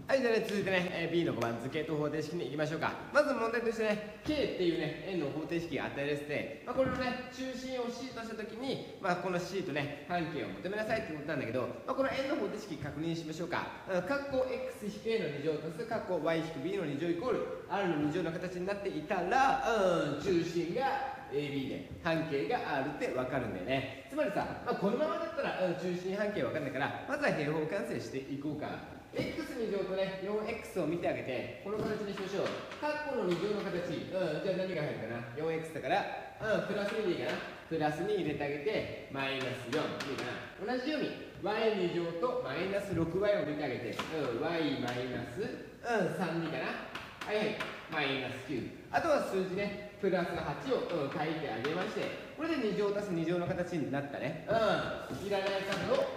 はい、じゃあね、続いてね、B の5番図形と方程式に行きましょうか。まず問題としてね、K っていうね、円の方程式が与えられてて、これのね、中心を C としたときに、この C とね、半径を求めなさいってことなんだけど、この円の方程式確認しましょうか。括弧 x-a の2乗足す括弧 y-b の2乗イコール r の2乗の形になっていたら、中心がAB で半径が R って分かるんだよね。つまりさ、このままだったら、中心半径分かんないから、まずは平方完成していこうか。x2 乗とね 4x を見てあげて、この形にしましょう。括弧の2乗の形、じゃあ何が入るかな。 4x だから、プラス2でいいかな。プラス2入れてあげてマイナス4いいかな。同じように y2 乗とマイナス 6y を見てあげて、y マイナス、3でいいかな。はいはい、マイナス9。あとは数字ね、プラス8を、書いてあげまして、これで2乗足す2乗の形になったね。いらない数を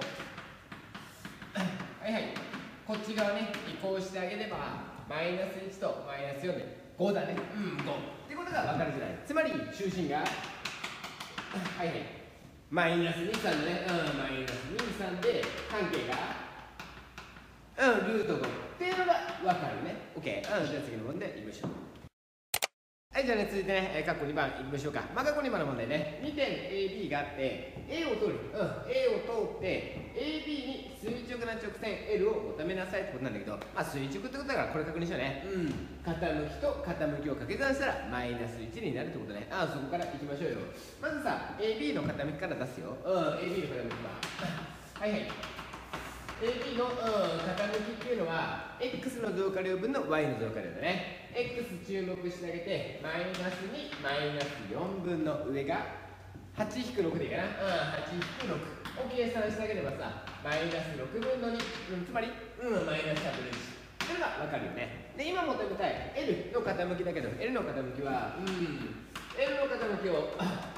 はいはい、こっち側ね、移行してあげれば、マイナス1とマイナス4で5だね。5。ってことが分かるじゃない。つまり、中心が、はいはい、マイナス2、3だね。マイナス2、3で、半径が、ルート5っていうのが分かるね。OK。じゃあ次の問題いきましょう。はい、じゃあね、続いてね、括弧2番いきましょうか。括弧2番の問題ね、2点 AB があって、A を通る、A を通って、AB に垂直な直線 L を求めなさいってことなんだけど、垂直ってことだからこれ確認しようね。傾きと傾きを掛け算したらマイナス1になるってことね。そこからいきましょうよ。まずさ、AB の傾きから出すよ。AB の傾きは。はいはい。AB の、傾きっていうのは x の増加量分の y の増加量だね。x 注目してあげて、マイナス2マイナス4分の上が 8-6 でいいかな。8-6 を計算してあげればさ、マイナス6分の2、つまり、マイナス100分の1っていうのが分かるよね。で、今求めたい L の傾きだけど、L の傾きは、L の傾きを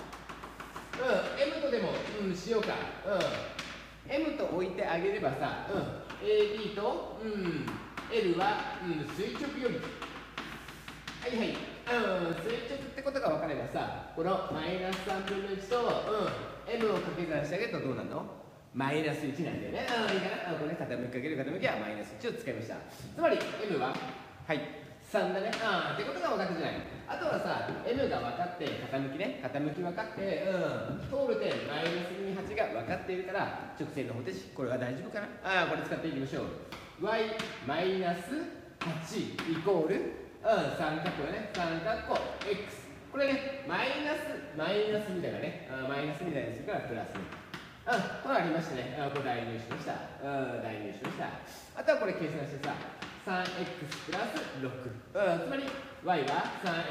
M とでも、しようか。M と置いてあげればさ、AB と、L は、垂直より、はいはい、垂直ってことが分かればさ、このマイナス3分の1と、M を掛け算してあげるとどうなるの？マイナス1なんだよね。いいかな。これ傾きかける傾きはマイナス1を使いました。つまり M は、はい、3だね。ってことが分かったじゃない。あとはさ、M が分かって、傾きね、傾き分かって、通る点、マイナス2、8が分かっているから、直線の方程式、これは大丈夫かな。これ使っていきましょう。y マイナス8イコール、三角ね、三角 x。これね、マイナス2だからね、マイナス2台にするからプラス2。これありましたね。これ代入しました。代入しました。あとはこれ計算してさ、3x プラス6。つまり y は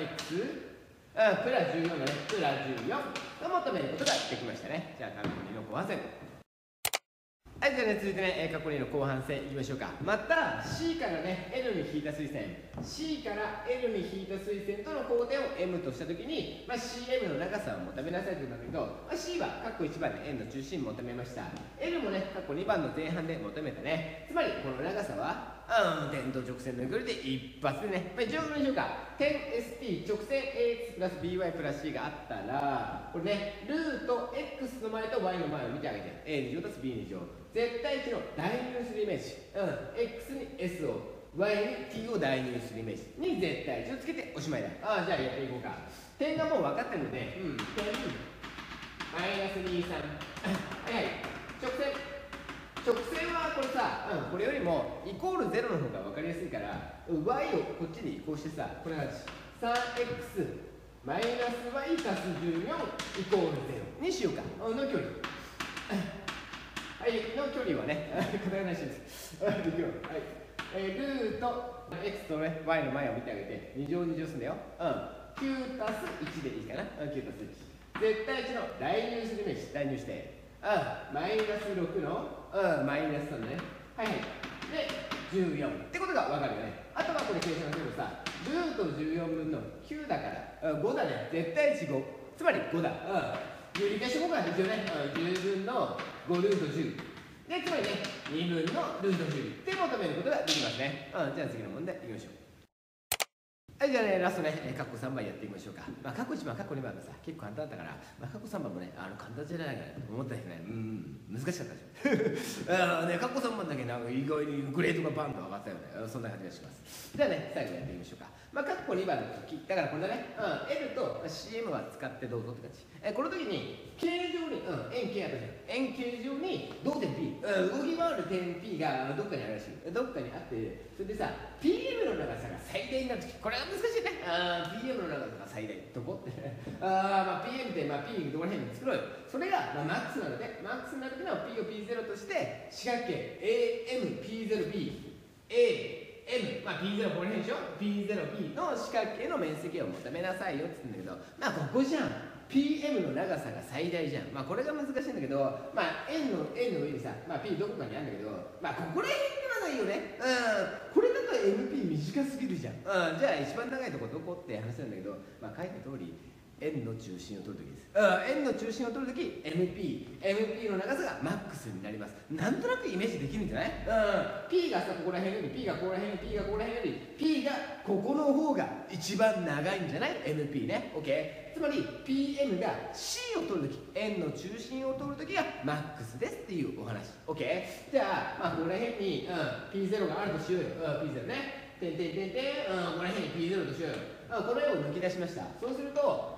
3x プラ14だね。プラ14を求めることができましたね。じゃあ、括弧2の後半戦。はい、じゃあね、続いてね、括弧2の後半戦いきましょうか。また、C からね、L に引いた垂線、C から L に引いた垂線との交点を M としたときに、CM の長さを求めなさいということなんだけど、C は括弧1番で円の中心求めました。L もね、括弧2番の前半で求めたね。つまり、この長さは、点と直線の距離で一発でね、上手にしようか。点 ST 直線 AX プラス BY プラス C があったら、これね、ルート X の前と Y の前を見てあげて、A2 乗足す B2 乗。絶対値の代入するイメージ。X に S を、Y に T を代入するイメージに絶対値をつけておしまいだ。じゃあやっていこうか。点がもう分かってるので、点、マイナス2、3。はいはい。直線はこれさ、これよりもイコール0の方が分かりやすいから、y をこっちに移行してさ、これが 3x マイナス y 足す14イコール0にしようか。の距離。はい、の距離はね、答えなしです。できる。はい。ルート x とね、y の前を見てあげて、2乗すんだよ。9足す1でいいかな。9足す1。絶対値の代入するイメージ、代入して。マイナス6の、マイナス3だね。はいはい。で、14ってことが分かるよね。あとはこれ計算するとさ、ルート14分の9だから、5だね。絶対値5。つまり5だ。理解してこうか、一応ね。10分の5ルート10。で、つまりね、2分のルート10って求めることができますね。じゃあ次の問題いきましょう。はい、じゃあね、ラストね、括弧3番やっていきましょうか。括弧1番、括弧2番がさ、結構簡単だったから、括弧3番もね、簡単じゃないかなと思ったけどね、難しかったでしょ。 ね、過去3番だけなんか意外にグレードがバンと上がったよね。そんな感じがします。じゃあね、最後やってみましょうか。まあ、過去2番の時、だからこれだね、L と CM は使ってどうぞって感じ。この時に、形状に、円形あったじゃん。円形状に同点 P、動き回る点 P がどっかにあるらしい。どっかにあって、それでさ、PM の長さが最大になる時、これは難しいね。PM の長さが最大。どこってね。まあ、PM って、まあ、P どこら辺に作ろうよ。それが、まあ、マックスなので、マックスになる時の P を P0 として、四角形 AMP0B、AM、まあ、P0 これ辺でしょ P0B の四角形の面積を求めなさいよって言うんだけど、まあここじゃん PM の長さが最大じゃん。まあこれが難しいんだけど、まあ N の上にさ、まあ P どこかにあるんだけど、まあここら辺ではないよね。これだと MP 短すぎるじゃん。じゃあ一番長いとこどこって話なんだけど、まあ書いた通り円の中心を取るときです。円の中心を取るとき MP の長さがマックスになります。なんとなくイメージできるんじゃない？P がさここら辺より P がここら辺より P がここら辺より P がここの方が一番長いんじゃない？ MP ね。OK。つまり PM が C を取るとき、円の中心を取るときがマックスですっていうお話。OK。じゃあ、まあここら辺に、P0 があるとしようよ。P0 ね。ここら辺に P0 としようよ。この絵を抜き出しました。そうすると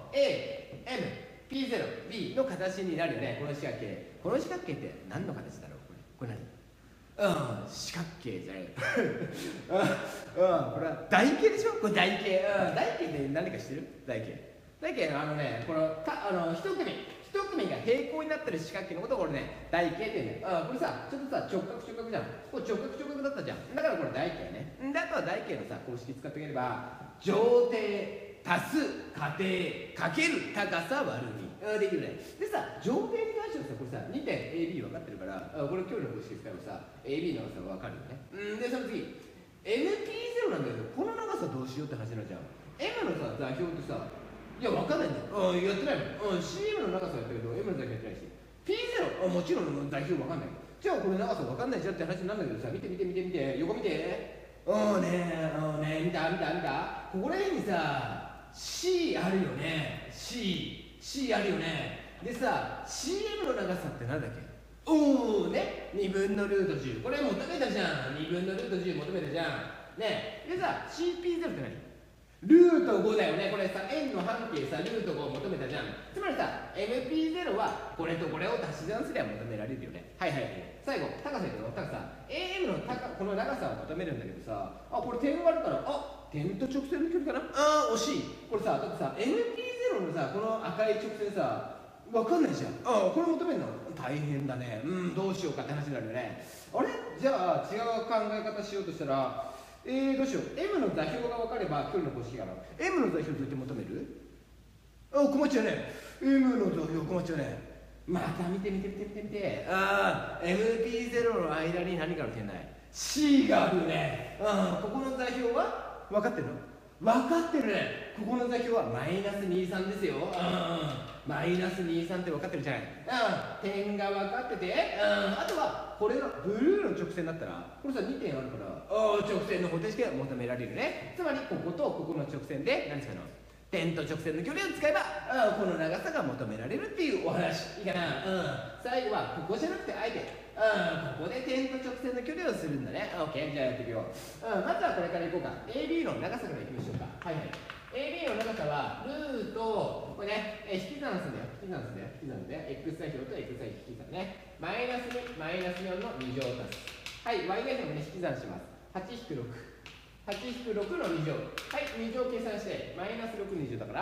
A、M、P0、B の形になるよね。この四角形。この四角形って何の形だろう？これ何？四角形じゃない。これは台形でしょ？これ台形。台形って何か知ってる？台形。台形この一組が平行になってる四角形のことをこれね、台形って言うんだよ。これさ、ちょっとさ、直角じゃん。これ直角だったじゃん。だからこれ台形ね。で、あとは台形のさ、公式使っておければ、上底足す過程かける高さ割る2できるね。でさ、上底に関してはさ、これさ、2点 AB 分かってるから、これ距離の公式使えばさ、AB の長さ分かるよね。で、その次、MP0 なんだけど、この長さどうしようって話になるじゃん。M のさ、座標ってさ、いや、分かんないんだよ。やってないもん。CM の長さやったけど、M の座標やってないし。P0、もちろん座標分かんない。じゃあこれ長さ分かんないじゃんって話になるんだけどさ、見て、横見て。見た。ここら辺にさ、C あるよね。C あるよね。でさ、CM の長さってなんだっけ？2分のルート10。これ求めたじゃん。2分のルート10求めたじゃん。ね。でさ、CP0 って何？ルート5だよね。これさ、円の半径さ、ルート5を求めたじゃん。つまりさ、MP0 はこれとこれを足し算すれば求められるよね。最後、高さいくよ。高さ。AM のこの長さを求めるんだけどさ、これ点があるから、点と直線の距離かな？惜しい。これさ、だってさ、MP0 のさ、この赤い直線さ、わかんないじゃん。これ求めるの大変だね。どうしようかって話になるよね。あれ？じゃあ、違う考え方しようとしたら、どうしよう。M の座標が分かれば距離の公式がある。M の座標どうやって求める？困っちゃうね。M の座標困っちゃうね。また見て。MP0 の間に何かの点ない。C があるよね。ここの座標は分かってるの？分かってるね。ここの座標はマイナス23ですよ。マイナス23って分かってるじゃない。点が分かってて、あとはこれのブルーの直線だったら、これさ2点あるから、直線の方程式が求められるね。つまりこことここの直線で何使うの？点と直線の距離を使えば、この長さが求められるっていうお話。いいかな？最後はここじゃなくてあえてここで点と直線の距離をするんだね。OK。じゃあやっていくよ。まずはこれからいこうか。AB の長さからいきましょうか。AB の長さは、ルート、これね、引き算するんだよ。引き算で、X 座標と X 座標引き算ね。マイナス2、マイナス4の2乗足す。Y 座標もね、引き算します。8-6。8-6の2乗。2乗計算して、マイナス6、2乗だから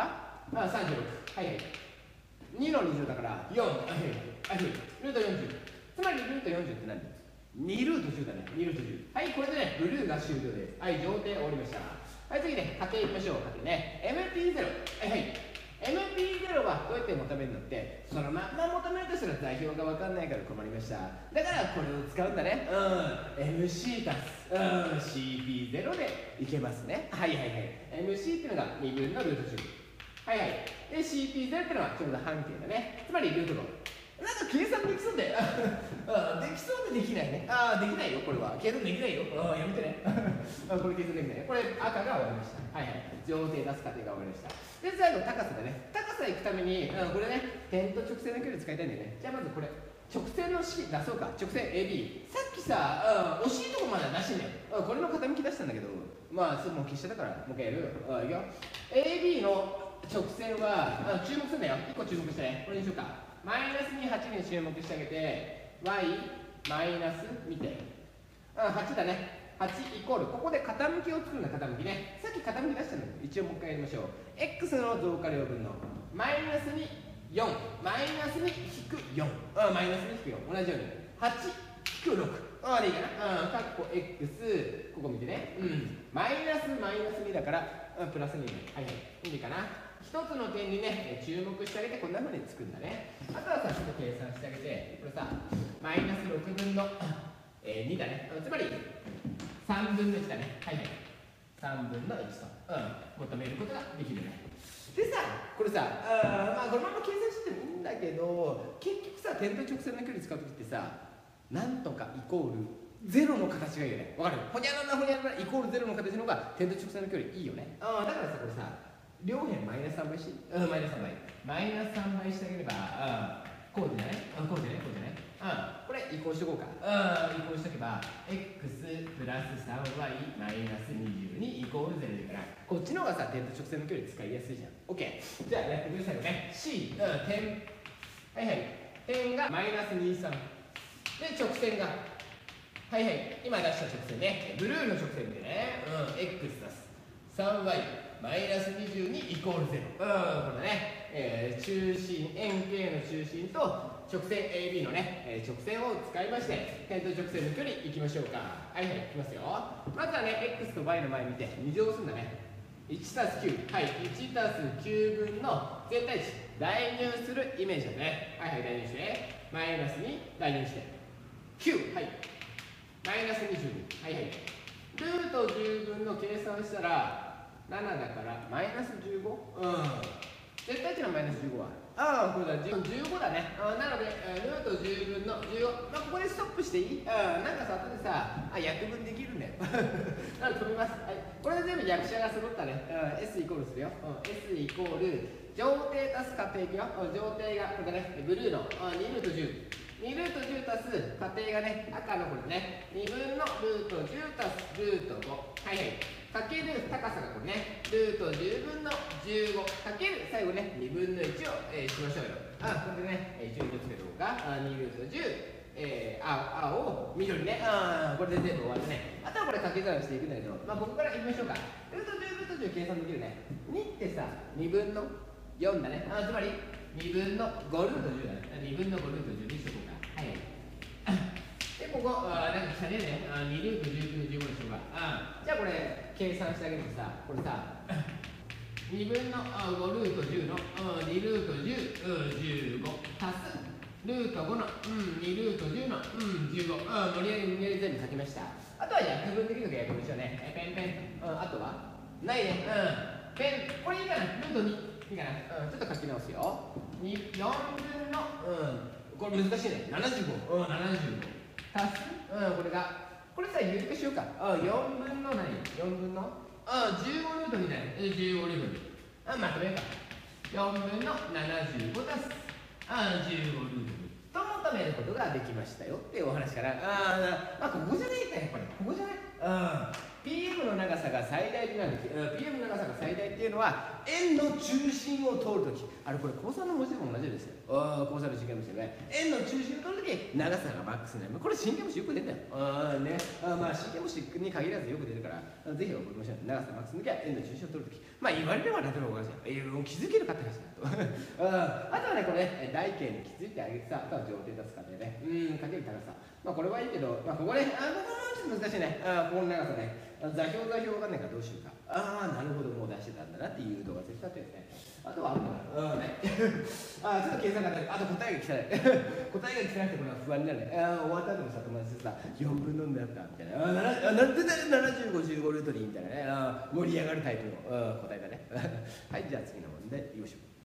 、36。2の2乗だから、4。ルート40。つまりルート40って何？2ルート10だね。2ルート10。これでね、ブルーが終了です。上底終わりました。次ね、仮定いきましょう。仮定ね。MP0。MP0 はどうやって求めるのって、そのまんま求めるとしたら座標が分かんないから困りました。だからこれを使うんだね。MC 足す。CP0 でいけますね。MC っていうのが2分のルート10。で、CP0 っていうのはちょうど半径だね。つまりルート5。なんか計算できそうで。できそうでできないね。できないよ、これは。計算できないよ。やめてね。これ計算できない。これ赤が終わりました。上底出す過程が終わりました。で、最後高さだね。高さ行くために、これね、点と直線の距離使いたいんだよね。じゃあまずこれ直線の式出そうか。直線 AB。さっきさ、惜しいとこまでは出してね。これの傾き出したんだけど、まあ、もう消しちゃったから、もう一回やるよ。いくよ。AB の直線は、注目するんだよ。1個注目してね。これにしようか。マイナスに8に注目してあげて、y マイナス見て。8だね。8イコール、ここで傾きを作るんだ、傾きね。さっき傾き出したので、一応もう一回やりましょう。x の増加量分のマイナスに4、マイナスに引く4。マイナスに引く4。同じように。8引く6。でいいかな。かっこ x、ここ見てね。マイナス2だから、プラス2ね。はいはい。いいかな。一つの点にね、注目してあげて、こんな風に作るんだね。あとはさ、ちょっと計算してあげて、これさ、マイナス6分の2だね。つまり、3分の1だね。はいはい。3分の1と、求めることができるね。でさ、これさ、まあこのまま計算してもいいんだけど、結局さ、点と直線の距離使うときってさ、なんとかイコール0の形がいいよね。わかる？ほにゃららほにゃららイコール0の形の方が点と直線の距離いいよね。だからさ、これさ、両辺マイナス3倍し、マイナス3倍。マイナス3倍してあげれば、こうじゃない？こうじゃない？こうじゃない？これ移行しとこうか。移行しとけば x プラス 3y マイナス22イコール0だから、こっちの方がさ、点と直線の距離使いやすいじゃん。 OK。 じゃあやってくださいよね。 C、点、はいはい、点がマイナス23で、直線がはいはい、今出した直線ね、ブルーの直線でね、x 足す 3y マイナス22イコール0。これね、中心、円形の中心と直線 AB のね、直線を使いまして、点と直線の距離いきましょうか。はいはい、いきますよ。まずはね、x と y の前見て、2乗するんだね。1たす9、はい、1たす9分の全体値、代入するイメージだね。はいはい、代入して、マイナスに代入して、9、はい、マイナス22、はいはい。ルート10分の計算したら、7だからマイナス 15？ 絶対値のマイナス15はこれだ、15だね。なので、ルート10分の15。ここでストップしていい？なんかさ、後でさ、約分できるね。なので止めます。はい。これで全部逆者が揃ったね。S イコールするよ。S イコール、上底足す過程いくよ。上底が、これだね、ブルーの2ルート10。2ルート10足す過程がね、赤のこれね、2分のルート10足すルート5。はいはい。かける高さがこれね、ルート10分の15かける最後ね、2分の1を、しましょうよ。これでね、一応色つけとこうか。2ルート10、青、緑ね。これで全部終わるね。あとはこれ掛け算していくんだけど、ここからいきましょうか。ルート10、ルート10計算できるね。2ってさ、2分の4だね。つまり、2分の5ルート10だね。2分の5ルート10にしとこうか。はい。で、ここ、なんか来たね。2ルート19、15にしようか。じゃあこれ、計算してあげるとさ、これさ、2分の5ルート10の2ルート10、15足すルート5の2ルート10の15、無理やり全部書きました。あとは約分できるときは約分しようね。ペンペン。あとはないね。ペン、これいいかな。ルート2。いいかな。ちょっと書き直すよ。4分の、これ難しいね。75。75。足す、これが、これさ、有理化しようか。4分の何 ?4 分の15ルート2だね。15ルート2。まとめようか。4分の75足す15ルート2と求めることができましたよっていうお話から。ここじゃないか、やっぱり。ここじゃない。PM の長さが最大になるとき、PM の長さが最大っていうのは、円の中心を通るとき、これ、高3の文字でも同じですよ。高3の真剣模試でね。円の中心を通るとき、長さがマックスになる。これ、真剣模試よく出たよ。真剣模試に限らずよく出るから、ぜひ覚えましょう。長さマックスのときは円の中心を通るとき。言われればなければおかしい。気づけるかって話だと。あとはね、これ、台形に気づいてあげてさ、あとは上底出すかでね。かける高さ。これはいいけど、ここね、ちょっと難しいね。ここの長さね。座標わかんないからどうしようか。なるほど、もう出してたんだなっていう動画絶対あったよね。あとはあるかな。ちょっと計算があった。あと答えが来たね。答えが来てなくてこれは不安になるね。終わった後もさ、友達でさ、4分の2だったみたいな。なんでだよ、75、15ルートにみたいなね。盛り上がるタイプの答えだね。はい、じゃあ次の問題、よいしょ。